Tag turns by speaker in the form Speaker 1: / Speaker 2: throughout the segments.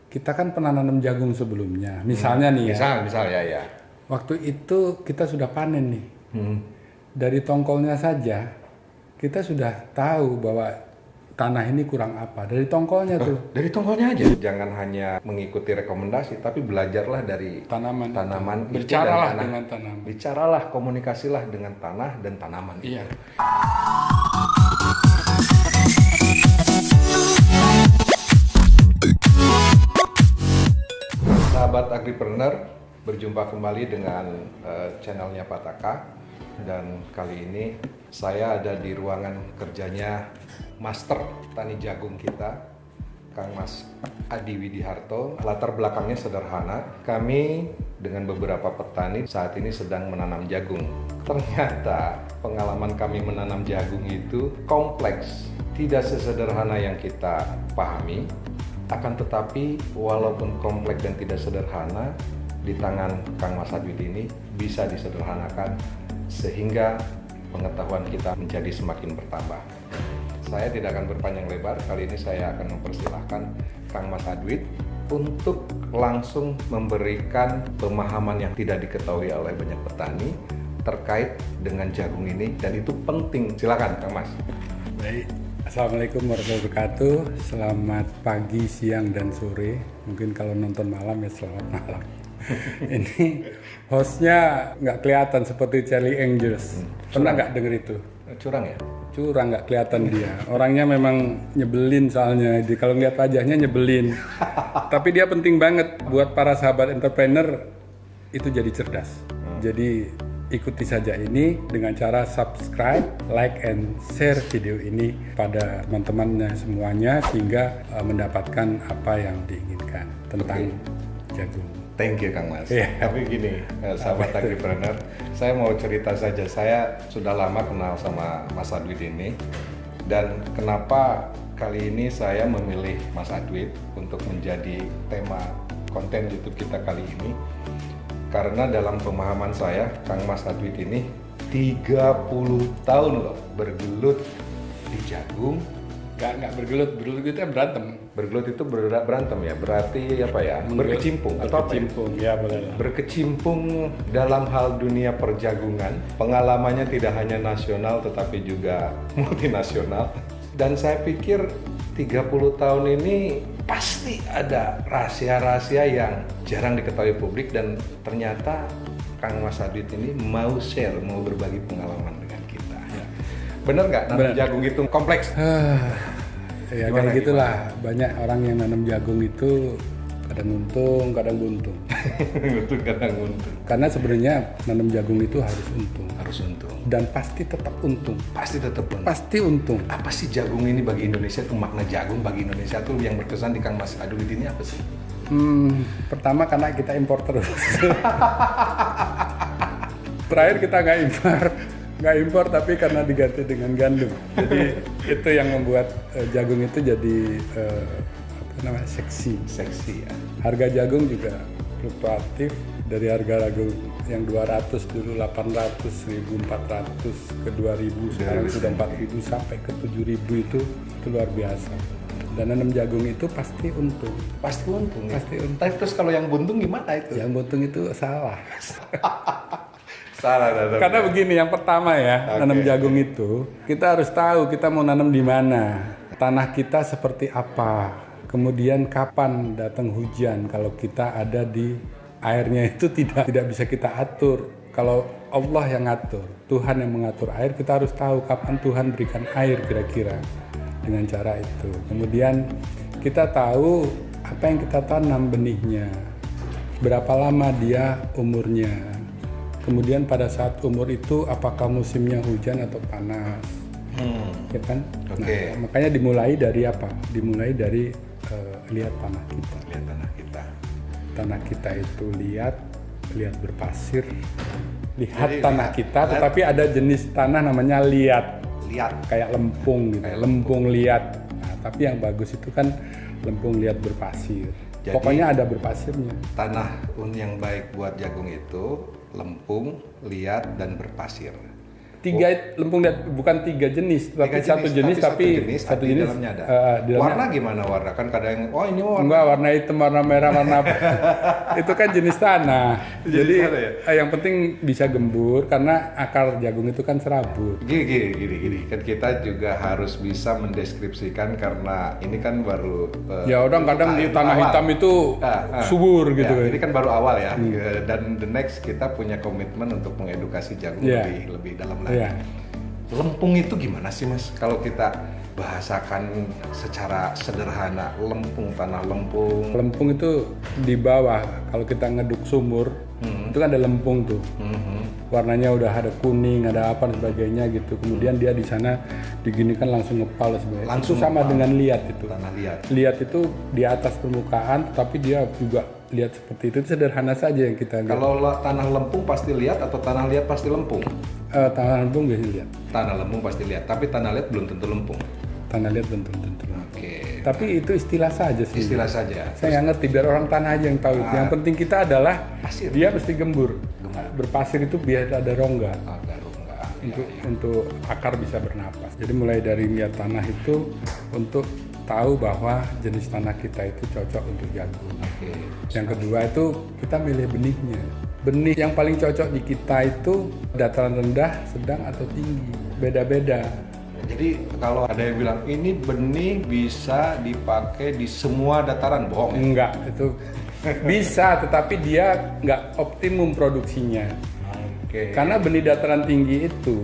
Speaker 1: kita kan pernah nanam jagung sebelumnya. Misalnya nih ya.
Speaker 2: Misal ya.
Speaker 1: Waktu itu kita sudah panen nih. Dari tongkolnya saja kita sudah tahu bahwa tanah ini kurang apa. Dari tongkolnya tuh.
Speaker 2: Dari tongkolnya aja. Jangan hanya mengikuti rekomendasi, tapi belajarlah dari
Speaker 1: Tanaman.
Speaker 2: itu
Speaker 1: Bicaralah
Speaker 2: dan tanah.
Speaker 1: dengan tanaman.
Speaker 2: Bicaralah, komunikasilah dengan tanah dan tanaman.
Speaker 1: Iya.
Speaker 2: Sahabat agripreneur, berjumpa kembali dengan channelnya Pataka. Dan kali ini saya ada di ruangan kerjanya Master Tani Jagung kita, Kang Mas Adi Widiharto. Latar belakangnya sederhana, kami dengan beberapa petani saat ini sedang menanam jagung. Ternyata pengalaman kami menanam jagung itu kompleks, tidak sesederhana yang kita pahami. Akan tetapi walaupun kompleks dan tidak sederhana, di tangan Kang Mas Adwit ini bisa disederhanakan sehingga pengetahuan kita menjadi semakin bertambah. Saya tidak akan berpanjang lebar, kali ini saya akan mempersilahkan Kang Mas Adwit untuk langsung memberikan pemahaman yang tidak diketahui oleh banyak petani terkait dengan jagung ini, dan itu penting. Silakan Kang Mas.
Speaker 1: Baik. Assalamualaikum warahmatullahi wabarakatuh. Selamat pagi, siang, dan sore. Mungkin kalau nonton malam ya selamat malam. Ini hostnya nggak kelihatan seperti Charlie Angels. Pernah nggak denger itu?
Speaker 2: Curang ya?
Speaker 1: Curang, nggak kelihatan dia. Orangnya memang nyebelin soalnya. Kalau ngeliat wajahnya nyebelin. Tapi dia penting banget buat para sahabat entrepreneur itu jadi cerdas. Jadi ikuti saja ini dengan cara subscribe, like, and share video ini pada teman-temannya semuanya sehingga mendapatkan apa yang diinginkan tentang jagung.
Speaker 2: Thank you Kang Mas.
Speaker 1: Yeah.
Speaker 2: Tapi gini, sahabat agripreneur, saya mau cerita saja. Saya sudah lama kenal sama Mas Adwit ini, dan kenapa kali ini saya memilih Mas Adwit untuk menjadi tema konten YouTube kita kali ini. Karena dalam pemahaman saya, Kang Mas Adwit ini 30 tahun loh bergelut di jagung.
Speaker 1: Nggak bergelut itu berantem.
Speaker 2: Bergelut itu berantem ya, berarti apa ya? Berkecimpung atau apa?
Speaker 1: Berkecimpung, ya boleh.
Speaker 2: Berkecimpung dalam hal dunia perjagungan. Pengalamannya tidak hanya nasional tetapi juga multinasional. Dan saya pikir 30 tahun ini pasti ada rahasia-rahasia yang jarang diketahui publik, dan ternyata Kang Mas Adwit ini mau share, mau berbagi pengalaman dengan kita. Ya. Bener nggak nanam jagung itu kompleks?
Speaker 1: Ya kayak gitulah, banyak orang yang nanam jagung itu kadang untung, kadang buntung.
Speaker 2: Untung kadang buntung.
Speaker 1: Karena sebenarnya nanam jagung itu harus untung.
Speaker 2: Harus untung.
Speaker 1: Dan pasti tetap untung.
Speaker 2: Pasti tetap untung.
Speaker 1: Pasti untung.
Speaker 2: Apa sih jagung ini bagi Indonesia? Itu makna jagung bagi Indonesia tuh yang berkesan di Kang Mas Adwit ini apa sih?
Speaker 1: Pertama karena kita impor terus. Terakhir kita nggak impor tapi karena diganti dengan gandum. Jadi itu yang membuat jagung itu jadi seksi ya. Harga jagung juga fluktuatif, dari harga jagung yang 200 dulu 800, 1400 ke 2000, sekarang sudah 4000 sampai ke 7000 itu luar biasa. Dan nanam jagung itu pasti untung.
Speaker 2: Pasti untung. Ya?
Speaker 1: Pasti untung.
Speaker 2: Tapi terus kalau yang buntung gimana itu?
Speaker 1: Yang buntung itu salah.
Speaker 2: Salah.
Speaker 1: Karena begini, yang pertama ya, nanam jagung itu kita harus tahu kita mau nanam di mana, tanah kita seperti apa, kemudian kapan datang hujan. Kalau kita ada di airnya itu tidak bisa kita atur. Kalau Allah yang ngatur, Tuhan yang mengatur air, kita harus tahu kapan Tuhan berikan air kira-kira. Dengan cara itu, kemudian kita tahu apa yang kita tanam benihnya, berapa lama dia umurnya. Kemudian pada saat umur itu apakah musimnya hujan atau panas, ya kan?
Speaker 2: Okay.
Speaker 1: Nah, makanya dimulai dari apa? Dimulai dari lihat tanah kita.
Speaker 2: Lihat tanah kita.
Speaker 1: Tanah kita itu lihat berpasir. Lihat
Speaker 2: jadi,
Speaker 1: tanah kita, tetapi ada jenis tanah namanya liat. Kayak lempung gitu. Kayak lempung liat. Nah, tapi yang bagus itu kan lempung liat berpasir. Jadi, pokoknya ada berpasirnya.
Speaker 2: Tanah yang baik buat jagung itu lempung, liat, dan berpasir.
Speaker 1: lempung bukan 3 jenis, tapi satu jenis, satu jenis
Speaker 2: dalamnya ada.
Speaker 1: Di dalamnya,
Speaker 2: warna gimana warna? Kan kadang ini warna.
Speaker 1: Enggak, warna hitam, warna merah, warna apa. Itu kan jenis tanah. Jadi yang penting bisa gembur karena akar jagung itu kan serabut.
Speaker 2: Gini. Kan kita juga harus bisa mendeskripsikan karena ini kan baru
Speaker 1: ya orang kadang di tanah hitam itu subur gitu.
Speaker 2: Ya, ini kan baru awal ya. Dan the next kita punya komitmen untuk mengedukasi jagung lebih dalam lagi. Lempung itu gimana sih Mas? Kalau kita bahasakan secara sederhana, tanah lempung.
Speaker 1: Lempung itu di bawah. Kalau kita ngeduk sumur, itu kan ada lempung tuh. Warnanya udah ada kuning, ada apa dan sebagainya gitu. Kemudian dia di sana diginikan langsung ngepal sebenarnya. Itu sama dengan liat itu.
Speaker 2: Tanah liat.
Speaker 1: Liat itu di atas permukaan, tapi dia juga liat seperti itu sederhana saja yang kita lihat.
Speaker 2: Kalau tanah lempung pasti liat atau tanah liat pasti lempung?
Speaker 1: Tanah lempung biasanya liat.
Speaker 2: Tanah lempung pasti liat, tapi tanah liat belum tentu lempung.
Speaker 1: Tanah liat belum tentu.
Speaker 2: Oke.
Speaker 1: Tapi itu istilah saja sih.
Speaker 2: Istilah saja.
Speaker 1: Saya nggak ngerti, biar orang tanah aja yang tahu. Yang penting kita adalah
Speaker 2: pasir.
Speaker 1: Dia mesti gembur. Berpasir itu biar ada rongga.
Speaker 2: Ada rongga.
Speaker 1: Untuk akar bisa bernapas. Jadi mulai dari liat tanah itu untuk tahu bahwa jenis tanah kita itu cocok untuk jagung.
Speaker 2: Oke.
Speaker 1: Yang kedua itu kita milih benihnya. Benih yang paling cocok di kita itu dataran rendah, sedang atau tinggi. Beda-beda.
Speaker 2: Jadi kalau ada yang bilang ini benih bisa dipakai di semua dataran, bohong ya?
Speaker 1: Enggak, itu bisa, tetapi dia nggak optimum produksinya.
Speaker 2: Oke.
Speaker 1: Karena benih dataran tinggi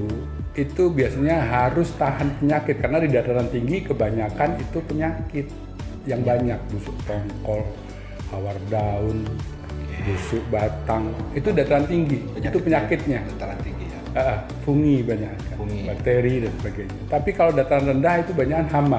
Speaker 1: itu biasanya harus tahan penyakit, karena di dataran tinggi kebanyakan itu penyakit yang banyak, busuk tongkol, hawar daun, busuk batang, itu dataran tinggi, itu penyakitnya.
Speaker 2: Dataran tinggi ya.
Speaker 1: Fungi banyak kan, bakteri dan sebagainya. Tapi kalau dataran rendah itu banyak hama,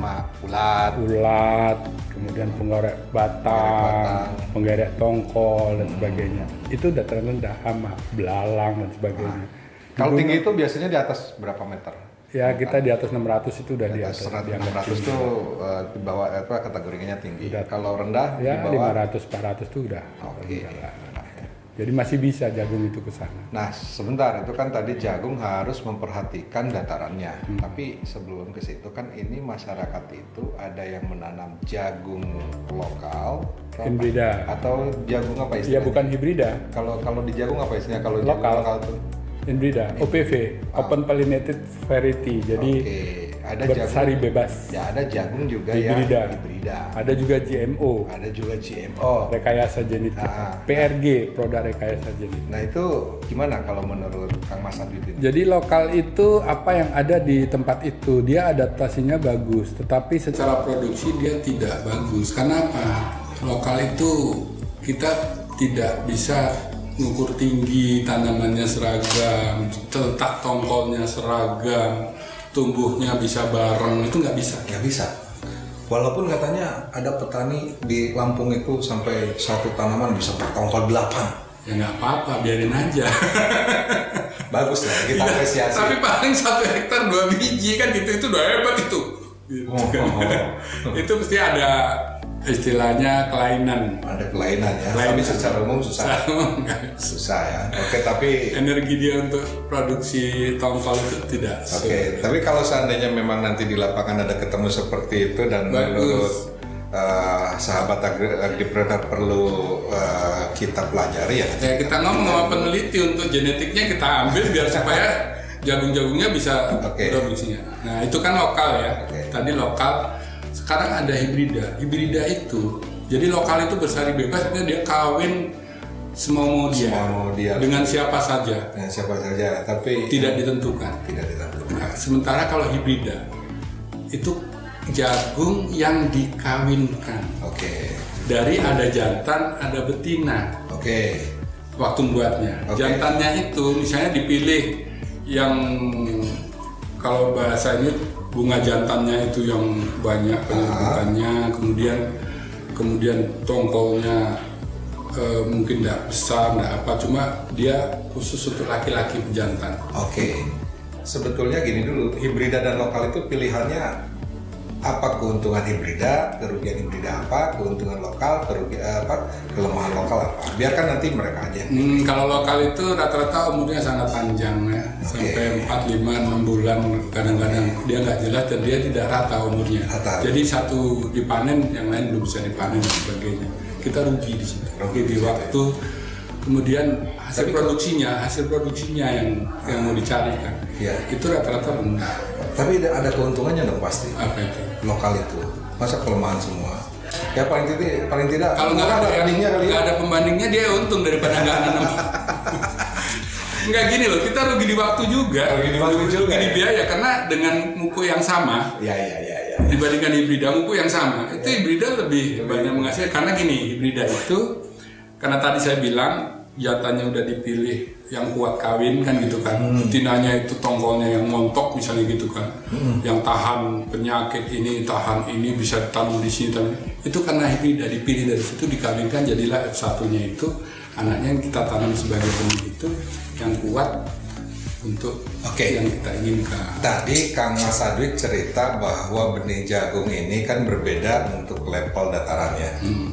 Speaker 1: ulat, kemudian penggorek batang, penggerek tongkol dan sebagainya. Itu dataran rendah, hama, belalang dan sebagainya.
Speaker 2: Kalau tinggi itu biasanya di atas berapa meter?
Speaker 1: Ya kita di atas 600 itu udah di atas.
Speaker 2: 600 itu di bawah kategorinya tinggi. Kalau rendah
Speaker 1: ya
Speaker 2: di bawah
Speaker 1: 500 400 itu udah.
Speaker 2: Oke.
Speaker 1: Jadi masih bisa jagung itu ke sana.
Speaker 2: Nah, sebentar, itu kan tadi jagung harus memperhatikan datarannya. Tapi sebelum ke situ kan ini masyarakat itu ada yang menanam jagung lokal,
Speaker 1: hibrida
Speaker 2: atau jagung apa istilahnya?
Speaker 1: Ya bukan hibrida.
Speaker 2: Kalau di jagung apa istilahnya? Kalau
Speaker 1: lokal
Speaker 2: itu
Speaker 1: hibrida, OPV, Open Pollinated Variety. Jadi
Speaker 2: ada
Speaker 1: bersari bebas.
Speaker 2: Ya, ada jagung juga
Speaker 1: hibrida. Ada juga GMO. Rekayasa genetik. PRG, produk rekayasa genetik.
Speaker 2: Nah, itu gimana kalau menurut Kang Mas Abidin?
Speaker 1: Jadi lokal itu apa yang ada di tempat itu, dia adaptasinya bagus, tetapi secara produksi dia tidak bagus. Karena apa? Lokal itu kita tidak bisa ngukur tinggi, tanamannya seragam, letak tongkolnya seragam, tumbuhnya bisa bareng, itu nggak bisa.
Speaker 2: Nggak bisa. Walaupun katanya ada petani di Lampung itu sampai satu tanaman bisa bertongkol 8.
Speaker 1: Ya nggak apa-apa, biarin aja.
Speaker 2: Bagus lah, kita apresiasi.
Speaker 1: Tapi paling 1 hektar 2 biji kan gitu, itu udah hebat itu. Gitu. Itu pasti ada istilahnya kelainan.
Speaker 2: Ada kelainan ya. Tapi secara umum susah. Susah ya. Oke, tapi
Speaker 1: energi dia untuk produksi tongkol itu tidak.
Speaker 2: Oke, tapi kalau seandainya memang nanti di lapangan ada ketemu seperti itu dan menurut sahabat agripreneur perlu kita pelajari ya.
Speaker 1: Ya kita ngomong sama peneliti untuk genetiknya kita ambil biar supaya jagung-jagungnya bisa produksinya. Nah itu kan lokal ya. Tadi lokal. Sekarang ada hibrida. Hibrida itu, jadi lokal itu bersari bebas, dia kawin semau dia dengan siapa saja.
Speaker 2: Dengan siapa saja, tapi
Speaker 1: tidak ditentukan. Nah, sementara kalau hibrida itu jagung yang dikawinkan. Dari ada jantan, ada betina. Waktu buatnya. Jantannya itu misalnya dipilih yang kalau bahasanya bunga jantannya itu yang banyak penyerbukannya, kemudian tongkolnya mungkin tidak besar, tidak apa, cuma dia khusus untuk laki-laki pejantan.
Speaker 2: Sebetulnya gini dulu, hibrida dan lokal itu pilihannya apa keuntungan hibrida, kerugian hibrida apa, keuntungan lokal, kelemahan lokal apa. Biarkan nanti mereka aja.
Speaker 1: Kalau lokal itu rata-rata umurnya sangat panjang ya, sampai 4, 5, 6 bulan kadang-kadang dia nggak jelas dan dia tidak rata umurnya. Jadi satu dipanen, yang lain belum bisa dipanen dan sebagainya. Kita rugi di situ, rugi di waktu. Kemudian hasil produksinya yang mau dicari kan, itu rata-rata rendah.
Speaker 2: Tapi ada keuntungannya dong pasti.
Speaker 1: Apa itu?
Speaker 2: Lokal itu, masa kelemahan semua? Ya paling tidak.
Speaker 1: Kalau nggak ada pembandingnya dia untung daripada nggak nanam. Nggak gini loh, kita rugi di waktu juga. Rugi di biaya karena dengan muku yang sama.
Speaker 2: Ya.
Speaker 1: Dibandingkan hibrida muku yang sama, itu hibrida lebih banyak menghasilkan. Karena gini, hibrida itu karena tadi saya bilang jantannya udah dipilih yang kuat kawin kan gitu kan, betinanya itu tongkolnya yang montok misalnya gitu kan, yang tahan penyakit ini, tahan ini, bisa ditanam di sini. Itu karena hibrida dipilih dari situ, dikawinkan, jadilah F1-nya itu anaknya yang kita tanam sebagai benih itu yang kuat untuk yang kita inginkan.
Speaker 2: Tadi Kang Mas Adwik cerita bahwa benih jagung ini kan berbeda untuk level datarannya,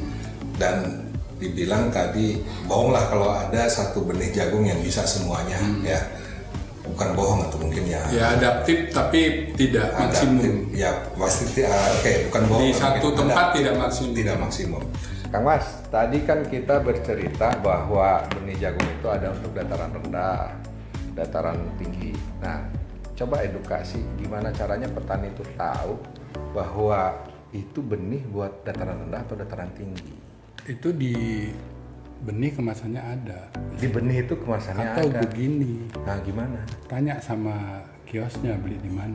Speaker 2: dan dibilang tadi bohonglah kalau ada satu benih jagung yang bisa semuanya, ya bukan bohong atau mungkin ya
Speaker 1: adaptif tapi tidak maksimum.
Speaker 2: Ya pasti bukan bohong.
Speaker 1: Di satu tempat tidak
Speaker 2: maksimum. Kang Mas, tadi kan kita bercerita bahwa benih jagung itu ada untuk dataran rendah, dataran tinggi. Nah, coba edukasi gimana caranya petani itu tahu bahwa itu benih buat dataran rendah atau dataran tinggi.
Speaker 1: Itu di benih kemasannya ada.
Speaker 2: Di benih itu kemasannya
Speaker 1: atau
Speaker 2: ada.
Speaker 1: Atau begini.
Speaker 2: Nah, gimana?
Speaker 1: Tanya sama kiosnya beli di mana.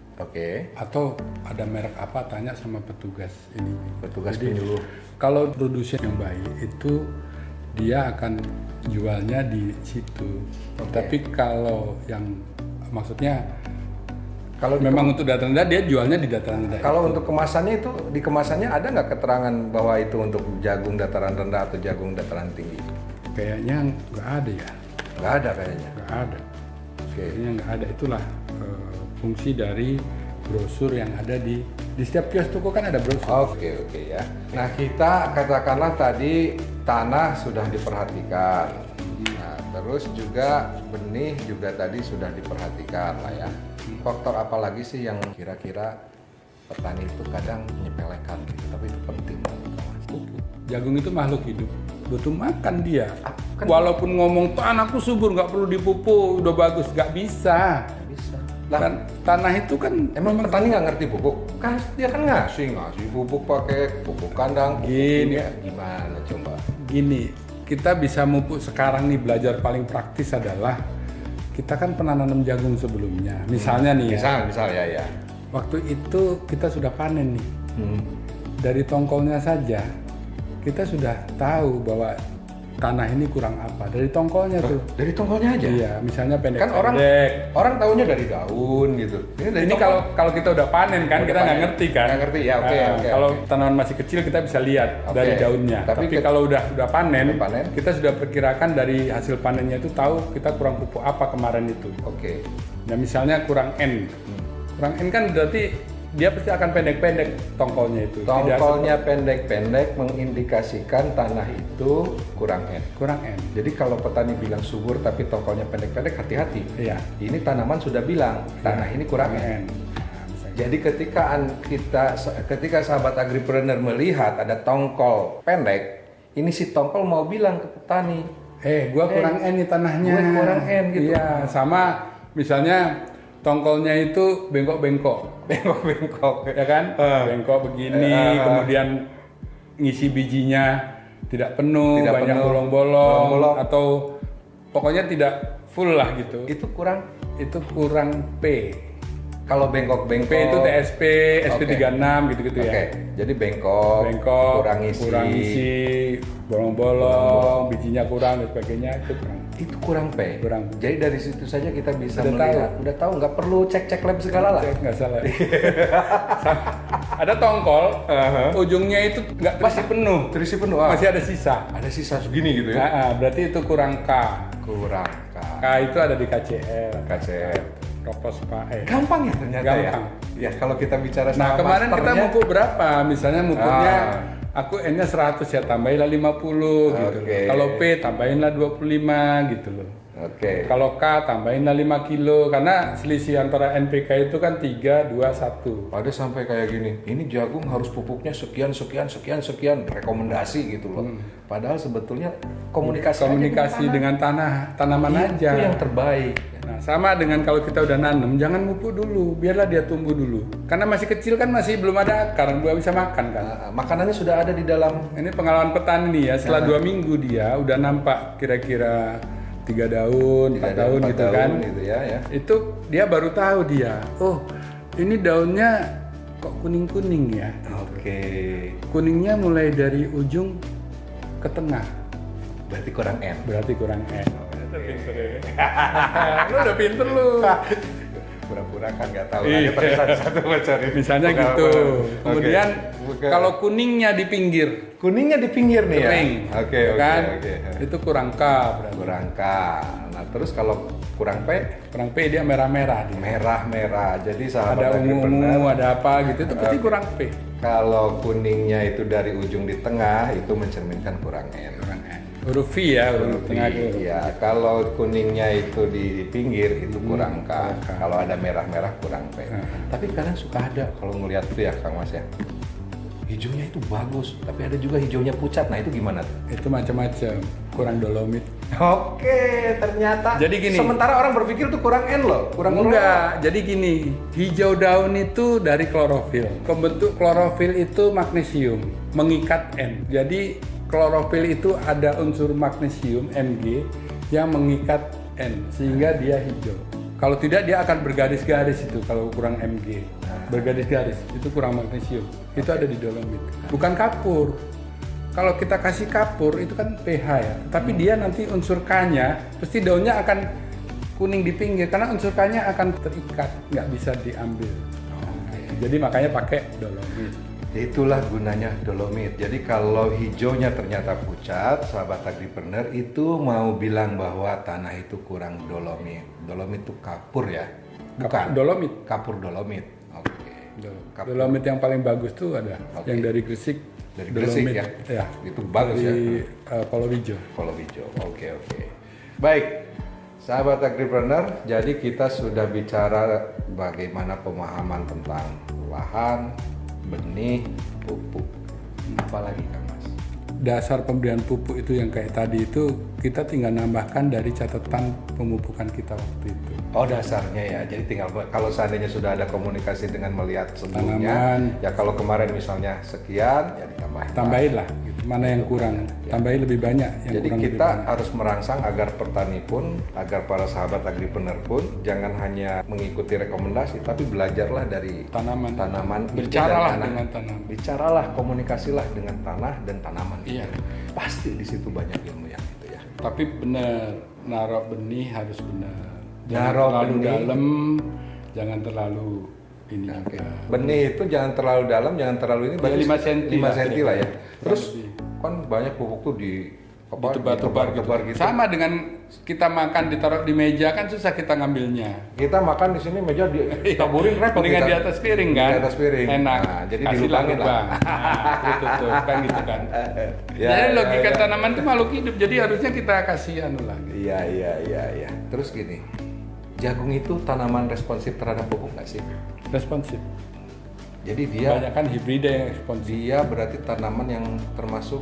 Speaker 1: Atau ada merek apa, tanya sama petugas ini.
Speaker 2: Petugas penyuluh.
Speaker 1: Kalau produsen yang baik itu dia akan jualnya di situ. Tapi kalau yang maksudnya kalau memang untuk dataran rendah, dia jualnya di dataran rendah.
Speaker 2: Kalau untuk kemasannya itu, di kemasannya ada nggak keterangan bahwa itu untuk jagung dataran rendah atau jagung dataran tinggi?
Speaker 1: Kayaknya nggak ada ya.
Speaker 2: Nggak ada kayaknya?
Speaker 1: Nggak ada. Kayaknya nggak ada. Itulah fungsi dari brosur yang ada di setiap kios toko kan ada brosur.
Speaker 2: Oke ya. Nah, kita katakanlah tadi tanah sudah diperhatikan. Nah, terus juga benih juga tadi sudah diperhatikan lah ya. Faktor apa lagi sih yang kira-kira petani itu kadang menyepelekan gitu, tapi itu penting banget, Mas?
Speaker 1: Jagung itu makhluk hidup, butuh makan dia. Walaupun ngomong tanahku subur, nggak perlu dipupuk, udah bagus, nggak bisa. Kan tanah itu kan
Speaker 2: emang petani nggak ngerti pupuk, kan dia kan ngasih pupuk pakai pupuk kandang.
Speaker 1: Gini,
Speaker 2: gimana coba?
Speaker 1: Gini, kita bisa mupuk sekarang nih, belajar paling praktis adalah kita kan pernah nanam jagung sebelumnya, misalnya nih
Speaker 2: misal ya.
Speaker 1: Waktu itu kita sudah panen nih, dari tongkolnya saja kita sudah tahu bahwa tanah ini kurang apa dari tongkolnya tuh.
Speaker 2: Dari tongkolnya aja? Iya,
Speaker 1: misalnya pendek.
Speaker 2: Kan orang tahunya dari daun gitu.
Speaker 1: Ini kalau kita udah panen kan, kita nggak ngerti kan?
Speaker 2: Nggak ngerti ya, oke.
Speaker 1: Kalau tanaman masih kecil kita bisa lihat dari daunnya. Tapi kalau udah panen, kita sudah perkirakan dari hasil panennya itu tahu kita kurang pupuk apa kemarin itu. Nah misalnya kurang N. Kurang N kan berarti dia pasti akan pendek-pendek tongkolnya itu.
Speaker 2: Tongkolnya pendek-pendek mengindikasikan tanah itu kurang N. Jadi kalau petani bilang subur tapi tongkolnya pendek-pendek, hati-hati.
Speaker 1: Iya.
Speaker 2: Ini tanaman sudah bilang tanah ini kurang N. Jadi ketika sahabat agripreneur melihat ada tongkol pendek, ini si tongkol mau bilang ke petani,
Speaker 1: gua kurang N nih tanahnya.
Speaker 2: Gua kurang N gitu.
Speaker 1: Iya, sama misalnya tongkolnya itu bengkok-bengkok, ya kan? Bengkok begini, kemudian ngisi bijinya tidak penuh, banyak bolong-bolong, atau pokoknya tidak full lah gitu.
Speaker 2: Itu kurang
Speaker 1: P.
Speaker 2: Kalau bengkok-bengkok
Speaker 1: P itu TSP, SP36 gitu-gitu ya.
Speaker 2: Jadi bengkok, kurang isi,
Speaker 1: bolong-bolong, bijinya kurang dan sebagainya,
Speaker 2: itu kurang P. Jadi dari situ saja kita bisa melihat. Udah tahu, nggak perlu cek lab segala lah.
Speaker 1: Nggak salah. Ada tongkol, ujungnya itu nggak terisi penuh. Masih ada sisa.
Speaker 2: Ada sisa segini gitu ya.
Speaker 1: Berarti itu kurang K.
Speaker 2: Kurang K.
Speaker 1: K itu ada di KCL.
Speaker 2: KCL.
Speaker 1: Kropos Pak.
Speaker 2: Gampang ya ternyata
Speaker 1: Gampang.
Speaker 2: ya. Ya kalau kita bicara sama
Speaker 1: Nah kemarin kita
Speaker 2: masternya,
Speaker 1: mupuk berapa? Misalnya mupuknya aku N-nya 100 ya, tambahinlah 50 gitu.
Speaker 2: Oke.
Speaker 1: Kalau P tambahinlah 25 gitu loh.
Speaker 2: Oke.
Speaker 1: Kalau K tambahinlah 5 kilo karena selisih antara NPK itu kan 3, 2, 1.
Speaker 2: Ada sampai kayak gini, ini jagung harus pupuknya sekian, rekomendasi gitu loh. Padahal sebetulnya komunikasi
Speaker 1: dengan tanaman
Speaker 2: itu
Speaker 1: aja.
Speaker 2: yang terbaik.
Speaker 1: Nah, sama dengan kalau kita udah nanam, jangan mupuk dulu, biarlah dia tumbuh dulu. Karena masih kecil kan, masih belum ada akar, belum bisa makan kan.
Speaker 2: Makanannya sudah ada di dalam.
Speaker 1: Ini pengalaman petani nih ya, setelah 2 minggu dia udah nampak kira-kira 3 daun, 4 daun gitu kan.
Speaker 2: Gitu ya.
Speaker 1: Itu dia baru tahu dia, oh ini daunnya kok kuning-kuning ya.
Speaker 2: Oke.
Speaker 1: Kuningnya mulai dari ujung ke tengah.
Speaker 2: Berarti kurang N.
Speaker 1: Berarti kurang N. Pinter ya. Lu udah pinter lu.
Speaker 2: Pura-pura kan nggak tahu aja pada satu mencari.
Speaker 1: Misalnya gitu. Kemudian kalau kuningnya di pinggir.
Speaker 2: Kuningnya di pinggir nih
Speaker 1: kering,
Speaker 2: ya. Oke.
Speaker 1: Itu kurang K berarti.
Speaker 2: Kurang K. Nah terus kalau kurang P?
Speaker 1: Kurang P dia merah-merah.
Speaker 2: Merah-merah. Jadi sahabat
Speaker 1: ada ungu-ungu, ada apa gitu. Itu pasti kurang P.
Speaker 2: Kalau kuningnya itu dari ujung di tengah, itu mencerminkan kurang N.
Speaker 1: Kurang N. Huruf V ya, huruf tengah itu.
Speaker 2: Ya, kalau kuningnya itu di pinggir itu kurang K. Kalau ada merah-merah kurang P. Tapi kadang suka ada kalau ngelihat tuh ya Kang Mas ya. Hijaunya itu bagus, tapi ada juga hijaunya pucat. Nah, itu gimana tuh?
Speaker 1: Itu macam-macam. Kurang dolomit.
Speaker 2: Oke, ternyata.
Speaker 1: Jadi gini.
Speaker 2: Sementara orang berpikir tuh kurang N loh, kurang
Speaker 1: enggak. Jadi gini, hijau daun itu dari klorofil. Pembentuk klorofil itu magnesium, mengikat N. Jadi klorofil itu ada unsur magnesium Mg yang mengikat N sehingga dia hijau. Kalau tidak dia akan bergaris-garis itu kalau kurang Mg. Bergaris-garis itu kurang magnesium. Itu ada di dolomit. Bukan kapur. Kalau kita kasih kapur itu kan pH ya. Tapi dia nanti unsur K-nya pasti daunnya akan kuning di pinggir karena unsur K-nya akan terikat, nggak bisa diambil. Jadi makanya pakai dolomit.
Speaker 2: Itulah gunanya dolomit. Jadi kalau hijaunya ternyata pucat, sahabat agripreneur itu mau bilang bahwa tanah itu kurang dolomit. Dolomit itu kapur ya? Bukan.
Speaker 1: Dolomit.
Speaker 2: Kapur dolomit. Oke.
Speaker 1: Dolomit yang paling bagus tuh ada yang dari Gresik.
Speaker 2: Dari Gresik ya?
Speaker 1: Ya.
Speaker 2: Itu bagus
Speaker 1: dari, ya? Kolowija.
Speaker 2: Kolowija. Oke. Baik. Sahabat agripreneur, jadi kita sudah bicara bagaimana pemahaman tentang lahan, benih, pupuk. Apalagi Kang Mas?
Speaker 1: Dasar pemberian pupuk itu yang kayak tadi itu kita tinggal nambahkan dari catatan pemupukan kita waktu itu.
Speaker 2: Oh dasarnya ya, jadi tinggal kalau seandainya sudah ada komunikasi dengan melihat sebelumnya,
Speaker 1: tanaman,
Speaker 2: ya kalau kemarin misalnya sekian, ya
Speaker 1: tambahin lah, gitu. Mana yang kurang, tambahin lebih banyak. Yang
Speaker 2: jadi
Speaker 1: kurang
Speaker 2: kita harus merangsang agar petani pun, agar para sahabat agripreneur pun jangan hanya mengikuti rekomendasi, tapi belajarlah dari tanaman,
Speaker 1: bicaralah dengan tanaman,
Speaker 2: bicaralah, komunikasilah dengan tanah dan tanaman.
Speaker 1: Iya.
Speaker 2: Pasti di situ banyak ilmu yang itu ya.
Speaker 1: Tapi benar, naruh benih harus benar. Jangan
Speaker 2: Naruh
Speaker 1: terlalu
Speaker 2: benih.
Speaker 1: dalam, jangan terlalu ini.
Speaker 2: Oke. Benih itu jangan terlalu dalam, jangan terlalu ini.
Speaker 1: Ya, 5 cm
Speaker 2: 5 cm lah ya. Terus
Speaker 1: lebih.
Speaker 2: kan banyak pupuk tuh
Speaker 1: ditebar gitu. Sama dengan kita makan ditaruh di meja kan susah kita ngambilnya.
Speaker 2: Kita makan di sini meja ditaburin repot.
Speaker 1: Mendingan di atas piring kan.
Speaker 2: Di atas piring.
Speaker 1: Enak.
Speaker 2: Nah, jadi
Speaker 1: kasihlah
Speaker 2: dilubangin
Speaker 1: lubang. Nah, itu tuh kan gitu kan. Jadi logika tanaman itu makhluk hidup. Jadi harusnya kita kasih anu lah.
Speaker 2: Iya. Terus gini. Jagung itu tanaman responsif terhadap pupuk nggak sih?
Speaker 1: Responsif.
Speaker 2: Jadi dia
Speaker 1: kebanyakan hibrida yang responsif.
Speaker 2: Dia berarti tanaman yang termasuk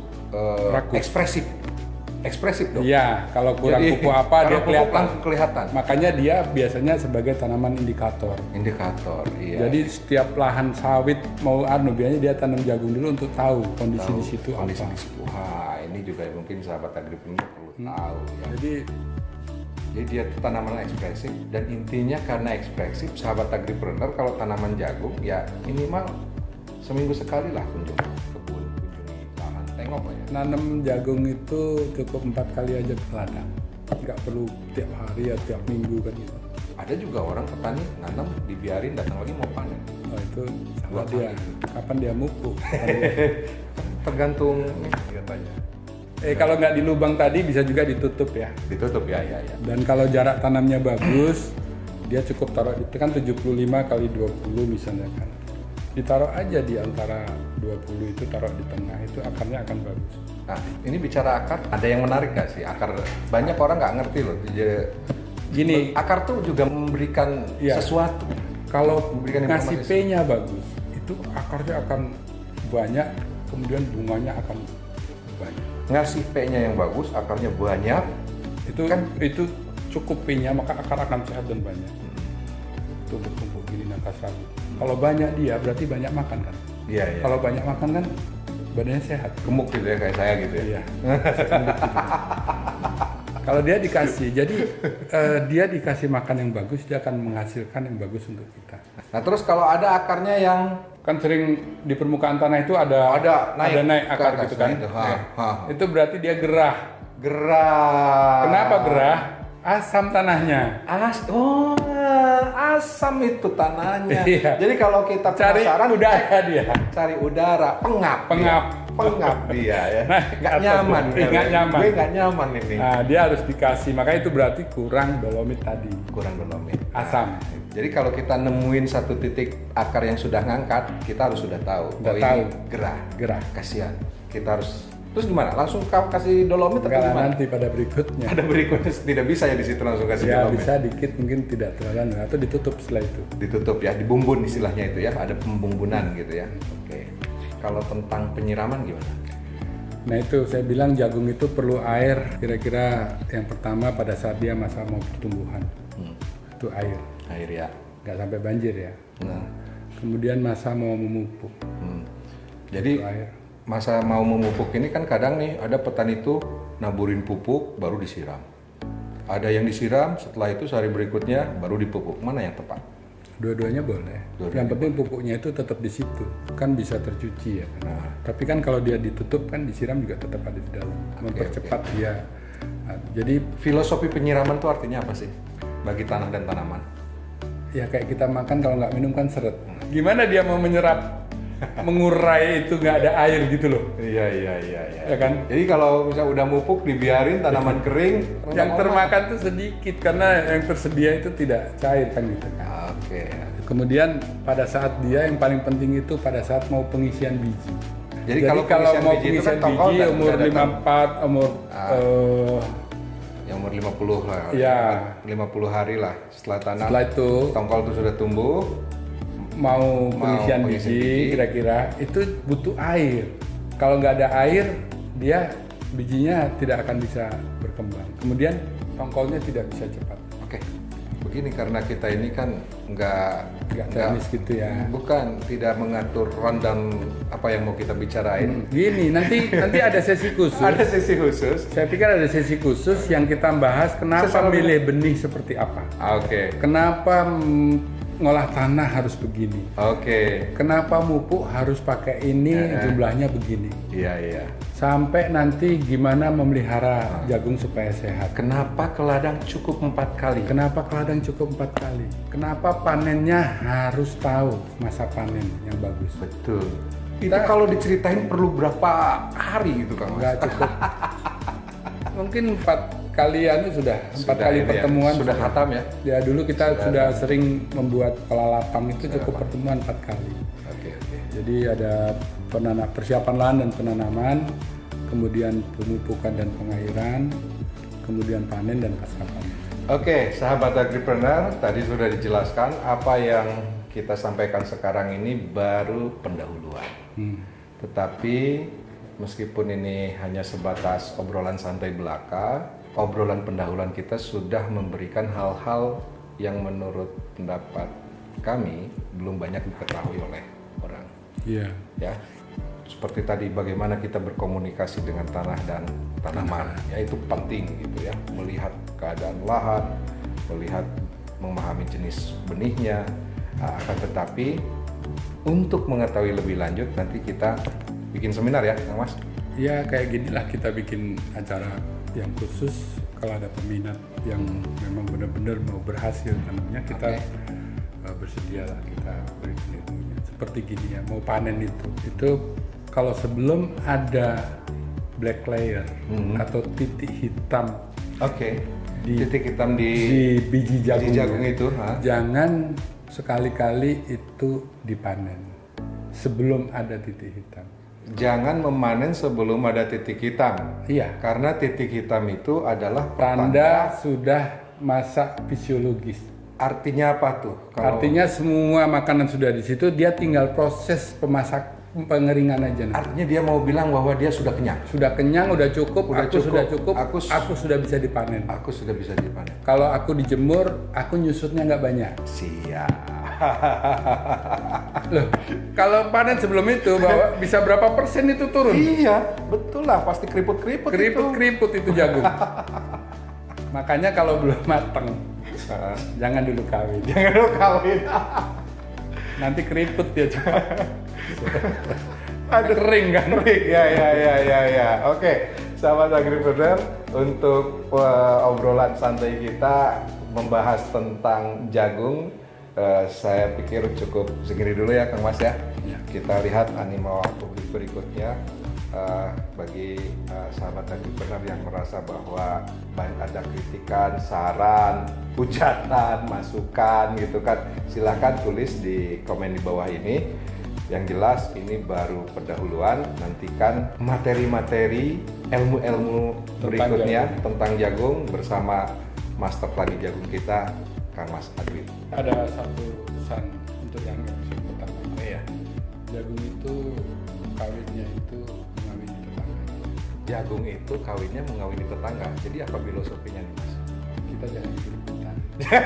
Speaker 2: ekspresif dong.
Speaker 1: Iya, kalau kurang pupuk apa dia
Speaker 2: kelihatan.
Speaker 1: Makanya dia biasanya sebagai tanaman indikator.
Speaker 2: Iya.
Speaker 1: Jadi setiap lahan sawit mau biasanya dia tanam jagung dulu untuk tahu kondisi di situ apa.
Speaker 2: Di situ. Wah, ini juga mungkin sahabat agripreneur perlu tahu ya. Jadi dia tanaman ekspresif dan intinya karena ekspresif sahabat agripreneur kalau tanaman jagung ya minimal seminggu sekali lah kunjungi kebun, kunjungi lahan, tengok lah ya.
Speaker 1: Nanam jagung itu cukup 4 kali aja ke ladang, nggak perlu tiap hari ya tiap minggu kan gitu.
Speaker 2: Ada juga orang petani nanam dibiarin datang lagi mau panen.
Speaker 1: Oh itu salah dia, kapan dia mupuk?
Speaker 2: Tergantung katanya.
Speaker 1: Kalau nggak di lubang tadi bisa juga ditutup ya.
Speaker 2: Ditutup ya.
Speaker 1: Dan kalau jarak tanamnya bagus, dia cukup taruh di kan 75 kali 20 misalnya kan. Ditaruh aja di antara 20 itu, taruh di tengah, itu akarnya akan bagus.
Speaker 2: Nah, ini bicara akar, ada yang menarik nggak sih? Akar, banyak orang nggak ngerti loh.
Speaker 1: Gini,
Speaker 2: akar tuh juga memberikan sesuatu.
Speaker 1: Kalau ngasih P-nya bagus, itu akarnya akan banyak, kemudian bunganya akan banyak.
Speaker 2: Ngasih P-nya yang bagus, akarnya banyak,
Speaker 1: itu cukup P-nya, maka akar akan sehat dan banyak. Tumpuk-tumpuk gini nangkas rambut. Kalau banyak dia berarti banyak makan kan?
Speaker 2: Iya.
Speaker 1: Kalau banyak makan kan badannya sehat.
Speaker 2: Gemuk gitu ya, kayak saya gitu ya.
Speaker 1: Iya. Kalau dia dikasih, jadi dia dikasih makan yang bagus, dia akan menghasilkan yang bagus untuk kita.
Speaker 2: Nah terus kalau ada akarnya yang
Speaker 1: kan sering di permukaan tanah itu ada naik akar gitu kan? Itu berarti dia gerah. Kenapa gerah? Asam tanahnya.
Speaker 2: Asam itu tanahnya.
Speaker 1: Iya.
Speaker 2: Jadi kalau kita
Speaker 1: penasaran, cari udara,
Speaker 2: pengap dia ya.
Speaker 1: Nah,
Speaker 2: nggak nyaman.
Speaker 1: Gue
Speaker 2: nggak nyaman ini.
Speaker 1: Nah, dia harus dikasih. Makanya itu berarti kurang dolomit tadi.
Speaker 2: Kurang dolomit.
Speaker 1: Asam.
Speaker 2: Jadi kalau kita nemuin satu titik akar yang sudah ngangkat, kita harus sudah tahu. Ini gerah. Kasihan. Kita harus. Terus gimana? Langsung kasih dolomit atau gimana?
Speaker 1: Nanti pada berikutnya.
Speaker 2: Pada berikutnya tidak bisa ya di situ langsung kasih dolomit.
Speaker 1: Ya bisa dikit, mungkin tidak terlalu, atau ditutup setelah itu.
Speaker 2: Ditutup ya, dibumbun istilahnya itu ya, ada pembumbunan gitu ya. Oke. Kalau tentang penyiraman gimana?
Speaker 1: Nah itu saya bilang jagung itu perlu air. Kira-kira yang pertama pada saat dia masa mau pertumbuhan, itu air.
Speaker 2: Air ya.
Speaker 1: Nggak sampai banjir ya. Kemudian masa mau memupuk.
Speaker 2: Jadi
Speaker 1: air.
Speaker 2: Masa mau memupuk ini kan kadang nih ada petani itu naburin pupuk baru disiram. Ada yang disiram setelah itu sehari berikutnya baru dipupuk. Mana yang tepat?
Speaker 1: Dua-duanya boleh. Yang penting pupuknya itu tetap di situ. Kan bisa tercuci ya. Tapi kan kalau dia ditutup kan disiram juga tetap ada di dalam. Mempercepat dia. Jadi
Speaker 2: filosofi penyiraman itu artinya apa sih bagi tanah dan tanaman?
Speaker 1: Ya kayak kita makan kalau nggak minum kan seret. Gimana dia mau menyerap? Mengurai itu nggak ada air gitu loh.
Speaker 2: Iya.
Speaker 1: Ya kan?
Speaker 2: Jadi kalau misalnya udah mupuk dibiarin tanaman kering,
Speaker 1: yang termakan tuh sedikit karena yang tersedia itu tidak cair kan gitu kan.
Speaker 2: Oke.
Speaker 1: Kemudian pada saat dia yang paling penting itu pada saat mau pengisian biji.
Speaker 2: Jadi kalau
Speaker 1: mau pengisian biji umur 54,
Speaker 2: yang umur 50 lah.
Speaker 1: Ya.
Speaker 2: 50 hari lah setelah tanam.
Speaker 1: Setelah itu
Speaker 2: tongkol itu sudah tumbuh.
Speaker 1: Mau pengisian biji kira-kira itu butuh air. Kalau nggak ada air, dia bijinya tidak akan bisa berkembang. Kemudian tongkolnya tidak bisa cepat.
Speaker 2: Oke, begini karena kita ini kan nggak
Speaker 1: teknis gitu ya.
Speaker 2: Bukan, tidak mengatur rundown apa yang mau kita bicarain.
Speaker 1: Gini, nanti ada sesi khusus.
Speaker 2: Ada sesi khusus.
Speaker 1: Saya pikir ada sesi khusus yang kita bahas kenapa milih benih seperti apa.
Speaker 2: Oke.
Speaker 1: Kenapa ngolah tanah harus begini.
Speaker 2: Oke.
Speaker 1: Kenapa mupuk harus pakai ini, jumlahnya begini.
Speaker 2: Iya.
Speaker 1: Sampai nanti gimana memelihara jagung supaya sehat.
Speaker 2: Kenapa keladang cukup 4 kali?
Speaker 1: Kenapa keladang cukup 4 kali? Kenapa panennya harus tahu masa panen yang bagus.
Speaker 2: Betul. Itu kalau diceritain perlu berapa hari gitu Kang?
Speaker 1: Enggak cukup. Mungkin 4 kali sudah 4 kali pertemuan
Speaker 2: sudah khatam ya.
Speaker 1: Ya dulu kita sudah sering membuat pelalapang itu cukup pertemuan 4 kali.
Speaker 2: Oke.
Speaker 1: Jadi ada persiapan lahan dan penanaman, kemudian pemupukan dan pengairan, kemudian panen dan pasca panen.
Speaker 2: Oke, sahabat agripreneur, tadi sudah dijelaskan apa yang kita sampaikan sekarang ini baru pendahuluan. Tetapi meskipun ini hanya sebatas obrolan santai belaka, obrolan pendahuluan kita sudah memberikan hal-hal yang menurut pendapat kami belum banyak diketahui oleh orang.
Speaker 1: Iya.
Speaker 2: Ya, seperti tadi bagaimana kita berkomunikasi dengan tanah dan tanaman, ya itu penting gitu ya. Melihat keadaan lahan, memahami jenis benihnya. Akan tetapi untuk mengetahui lebih lanjut nanti kita bikin seminar ya, Kang Mas.
Speaker 1: Ya kayak ginilah kita bikin acara yang khusus kalau ada peminat yang memang benar-benar mau berhasil tanamnya kita bersedia lah kita berikan ilmunya seperti gini ya, mau panen itu kalau sebelum ada black layer atau titik hitam
Speaker 2: titik hitam di
Speaker 1: biji jagung
Speaker 2: itu.
Speaker 1: Jangan sekali-kali itu dipanen sebelum ada titik hitam.
Speaker 2: Jangan memanen sebelum ada titik hitam.
Speaker 1: Iya.
Speaker 2: Karena titik hitam itu adalah
Speaker 1: tanda sudah masa fisiologis.
Speaker 2: Artinya apa tuh?
Speaker 1: Artinya semua makanan sudah di situ, dia tinggal proses pengeringan aja.
Speaker 2: Artinya dia mau bilang bahwa dia sudah kenyang.
Speaker 1: Sudah kenyang, udah cukup, sudah cukup, aku sudah bisa dipanen.
Speaker 2: Aku sudah bisa dipanen.
Speaker 1: Kalau aku dijemur, aku nyusutnya nggak banyak.
Speaker 2: Siap.
Speaker 1: Loh, kalau panen sebelum itu bahwa bisa berapa persen itu turun?
Speaker 2: Iya, betul lah, pasti keriput-keriput
Speaker 1: itu jagung. Makanya kalau belum matang, jangan dulu kawin. Nanti keriput dia cepat.
Speaker 2: Ada kering kan? Ya. Oke, sahabat agripreneur, untuk obrolan santai kita membahas tentang jagung, saya pikir cukup segini dulu ya, Kang Mas ya. Kita lihat anima publik berikutnya. Bagi sahabat agripreneur yang merasa bahwa ada kritikan, saran, hujatan, masukan gitu kan, silahkan tulis di komen di bawah ini. Yang jelas ini baru pendahuluan, nantikan materi-materi, ilmu-ilmu berikutnya tentang jagung bersama Master Tani Jagung kita, Kang Mas Adwin.
Speaker 1: Ada satu pesan untuk yang episode pertama.
Speaker 2: Iya.
Speaker 1: Jagung itu kawinnya itu mengawini tetangga.
Speaker 2: Jagung itu kawinnya mengawini tetangga. Jadi apa filosofinya nih Mas?
Speaker 1: Kita jangan ikut-ikutan.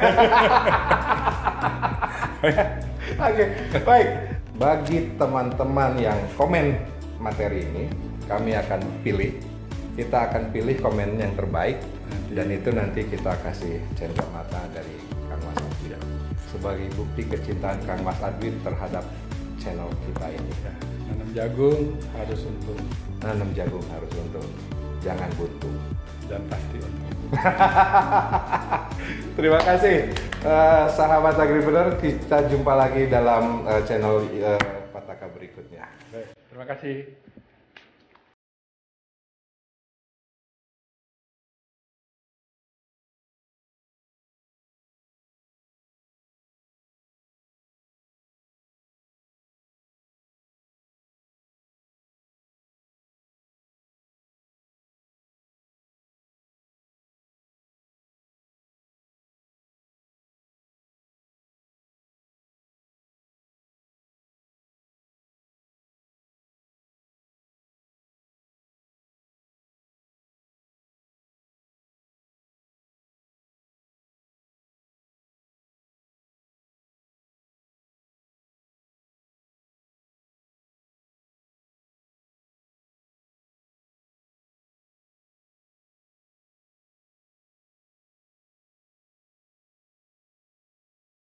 Speaker 2: Oke, baik. Bagi teman-teman yang komen materi ini, kami akan pilih. Kita akan pilih komen yang terbaik dan itu nanti kita kasih cendol mata dari Kang Mas Adwin sebagai bukti kecintaan Kang Mas Adwin terhadap channel kita ini.
Speaker 1: Nanam jagung harus untung.
Speaker 2: Nanam jagung harus untung, jangan buntu.
Speaker 1: Dan pasti untung.
Speaker 2: Terima kasih sahabat agripreneur, kita jumpa lagi dalam channel Pataka berikutnya.
Speaker 1: Baik, terima kasih.